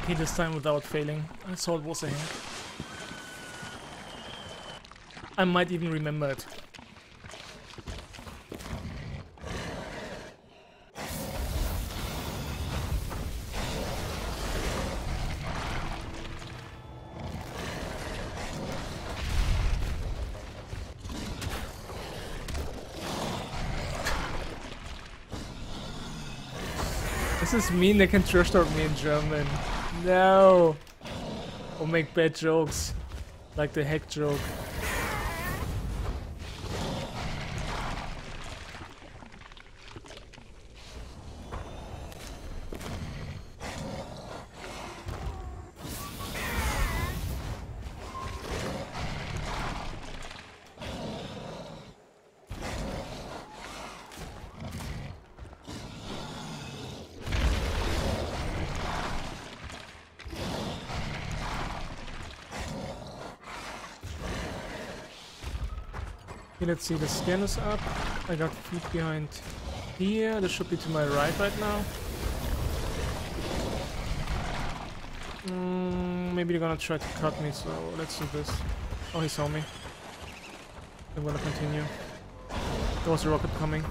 Okay, this time without failing. I saw it was a hint. I might even remember it. This is mean, they can trash talk me in German. No! Or make bad jokes. Like the hack joke. Okay, let's see, the scan is up. I got feet behind here. This should be to my right now. Maybe they're gonna try to cut me, so let's do this. Oh, he saw me. I'm gonna continue. There was a rocket coming.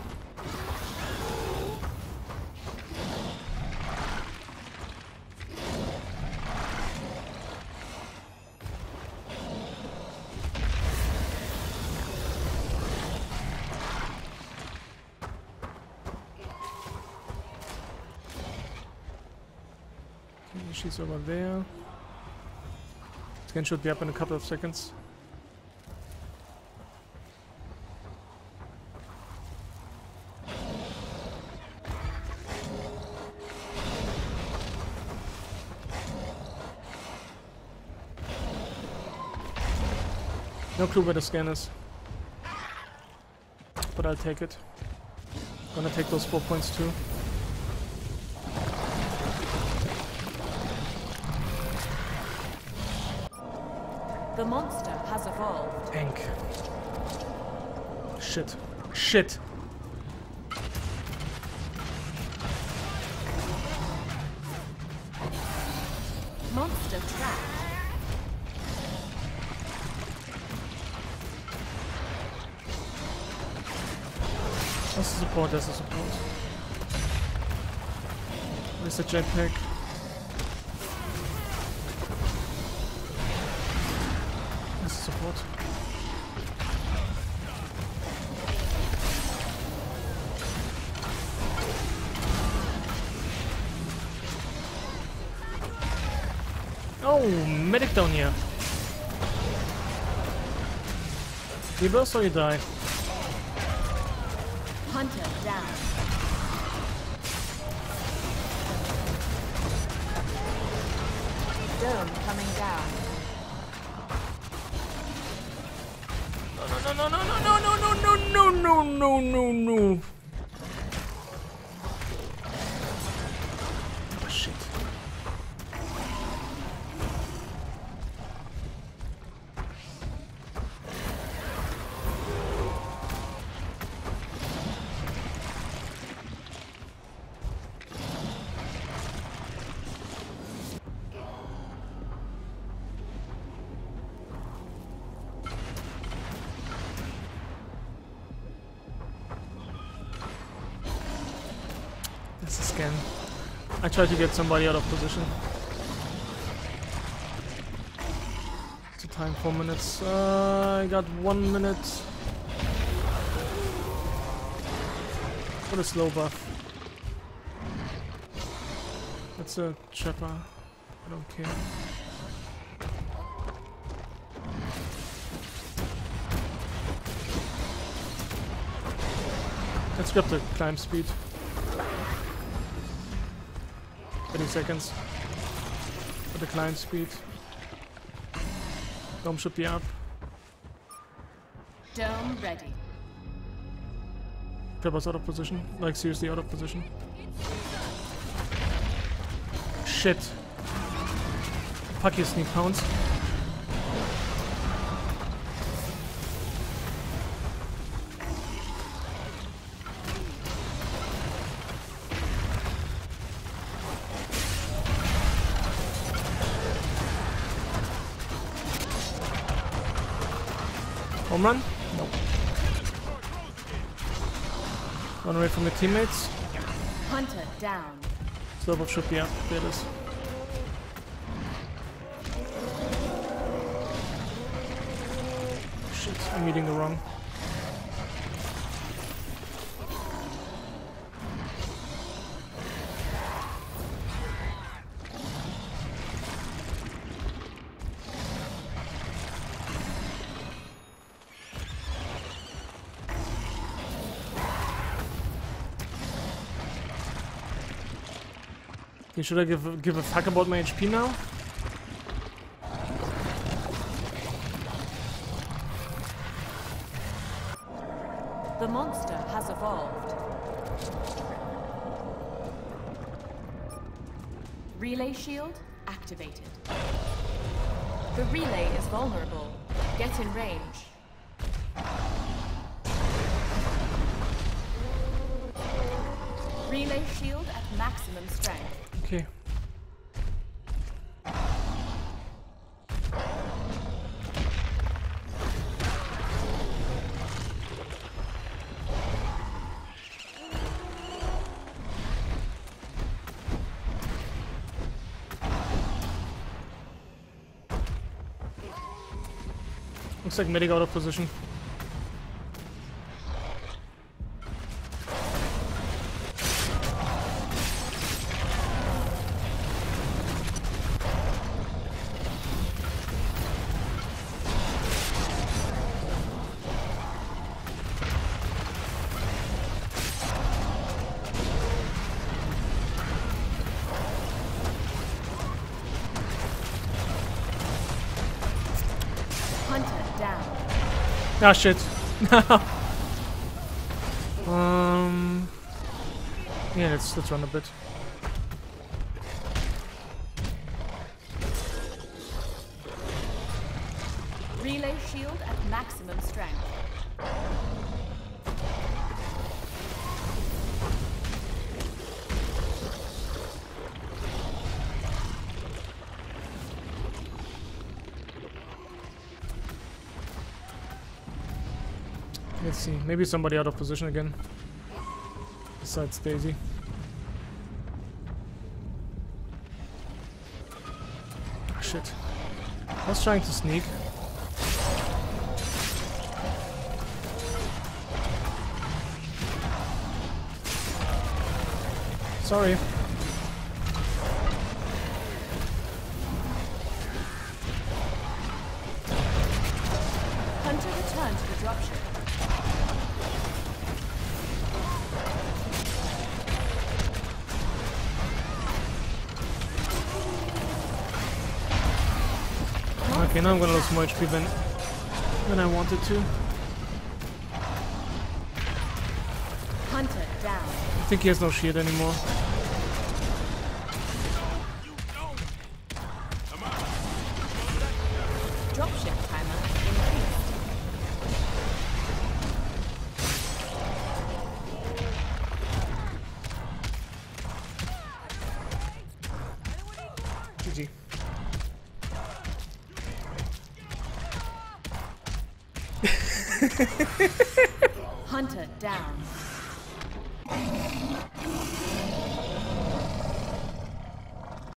She's over there. Scan should be up in a couple of seconds. No clue where the scan is. But I'll take it. Gonna take those 4 points too. The monster has evolved. Tank. Shit. Shit. Monster trapped. That's the support, that's the support. Where's the jetpack? That's the support. Oh, medic down here. You burst or you die? Hunter down. Dome coming down. No, no, no, no, no, no, no, no, no, no, no, no. Oh, shit. That's a scan. I tried to get somebody out of position. It's a time 4 minutes. I got 1 minute. What a slow buff. That's a trapper. I don't care. Let's grab the climb speed. 30 seconds for the climb speed. Dome should be up. Dome ready. Trapper's out of position. Like, seriously out of position. Shit. Fuck you, sneak pounds. Home run? Nope. Run away from your teammates. Hunter down. Slowpoke should be up. There it is. Shit, I'm eating the wrong. Should I give a fuck about my HP now? The monster has evolved. Relay shield activated. The relay is vulnerable. Get in range. Relay shield at maximum strength. Okay. Looks like medic out of position. Ah, shit. Yeah, let's run a bit. Relay shield at maximum strength. Let's see. Maybe somebody out of position again. Besides Daisy. Ah, shit. I was trying to sneak. Sorry. Hunter returned to the dropship. Okay, now I'm gonna lose more HP than I wanted to. Hunter down. I think he has no shield anymore. Dropship timer increased. GG. Hunter down.